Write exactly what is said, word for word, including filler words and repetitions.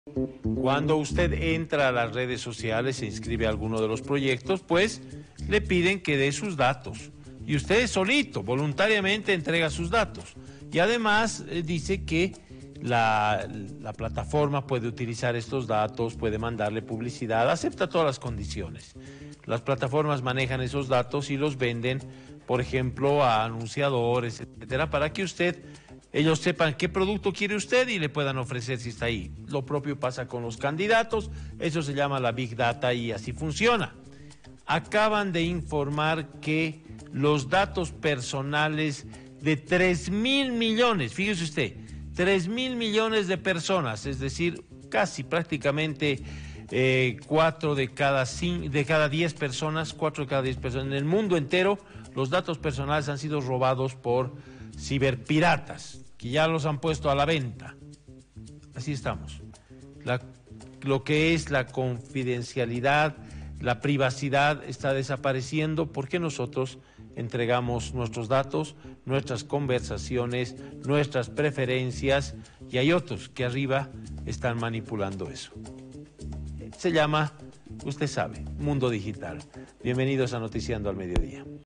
Cuando usted entra a las redes sociales, se inscribe a alguno de los proyectos, pues le piden que dé sus datos. Y usted solito, voluntariamente entrega sus datos. Y además eh, dice que la, la plataforma puede utilizar estos datos, puede mandarle publicidad, acepta todas las condiciones. Las plataformas manejan esos datos y los venden, por ejemplo, a anunciadores, etcétera, para que usted... ellos sepan qué producto quiere usted y le puedan ofrecer si está ahí. Lo propio pasa con los candidatos, eso se llama la Big Data y así funciona. Acaban de informar que los datos personales de tres mil millones, fíjese usted, tres mil millones de personas, es decir, casi prácticamente eh, cuatro de cada, cinco, de cada diez personas, cuatro de cada diez personas en el mundo entero, los datos personales han sido robados por ciberpiratas, que ya los han puesto a la venta. Así estamos. La, lo que es la confidencialidad, la privacidad está desapareciendo porque nosotros entregamos nuestros datos, nuestras conversaciones, nuestras preferencias, y hay otros que arriba están manipulando eso. Se llama, usted sabe, mundo digital. Bienvenidos a Noticiando al Mediodía.